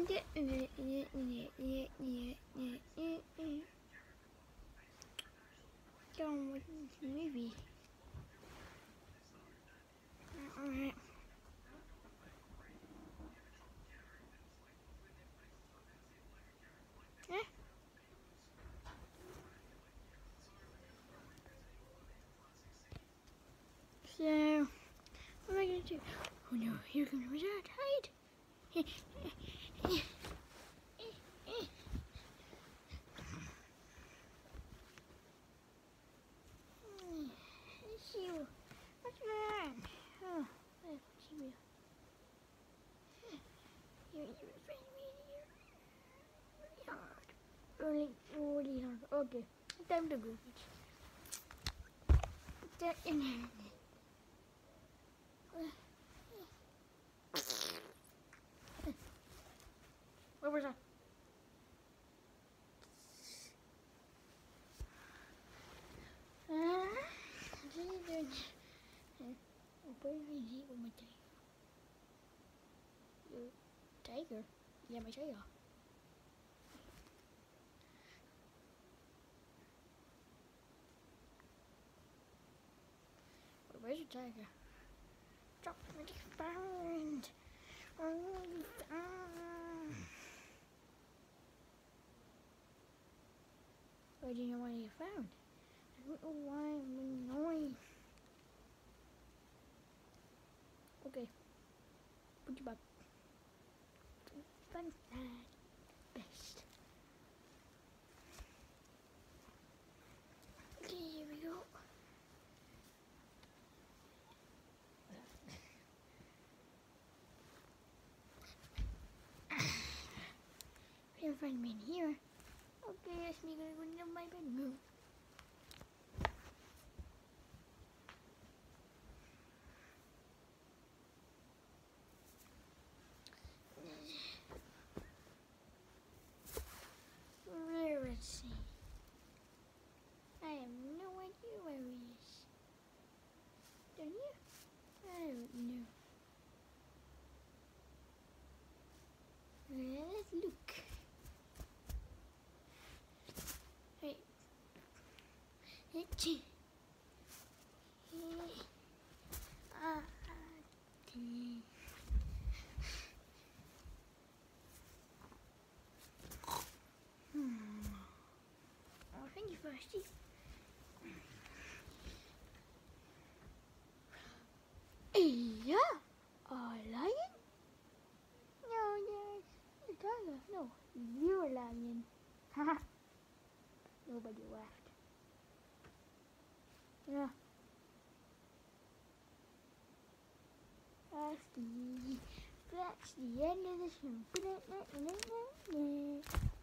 Done with this movie. Alright. So, what am I going to do? Oh no, here comes the wizard. Hide! It's you. What's going on? Oh, let's see you. You're friend me here. Really hard. Okay, time to go. Put that in here. Where was I? Tiger? Yeah, my tiger. Where's your tiger? Drop me found. Why do you know what you found? I don't know why I'm annoying. Okay. Put you back. Fun best. Okay, here we go. Can't find me in here. Okay, that's me gonna go into my bedroom. Where is he? I have no idea where he is. Don't you? I don't know. Let's look. Hey. Okay. Oh, thank you, Frosty. Yeah, a lion? No, yes, a tiger. No, you're a lion. Haha. Nobody laughed. Yeah. That's the end of the show.